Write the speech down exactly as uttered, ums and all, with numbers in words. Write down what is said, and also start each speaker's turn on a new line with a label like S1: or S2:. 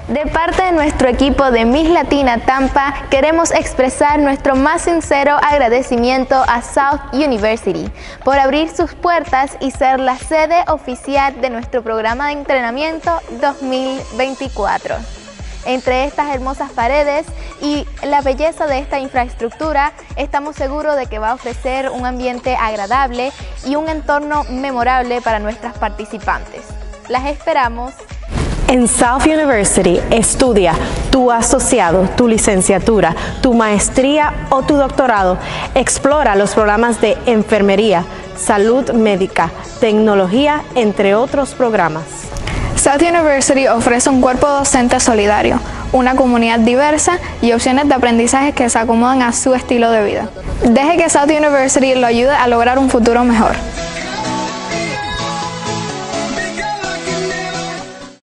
S1: De parte de nuestro equipo de Miss Latina Tampa, queremos expresar nuestro más sincero agradecimiento a South University por abrir sus puertas y ser la sede oficial de nuestro programa de entrenamiento dos mil veinticuatro. Entre estas hermosas paredes y la belleza de esta infraestructura, estamos seguros de que va a ofrecer un ambiente agradable y un entorno memorable para nuestras participantes. Las esperamos.
S2: En South University estudia tu asociado, tu licenciatura, tu maestría o tu doctorado. Explora los programas de enfermería, salud médica, tecnología, entre otros programas.
S3: South University ofrece un cuerpo docente solidario, una comunidad diversa y opciones de aprendizaje que se acomodan a su estilo de vida. Deje que South University lo ayude a lograr un futuro mejor.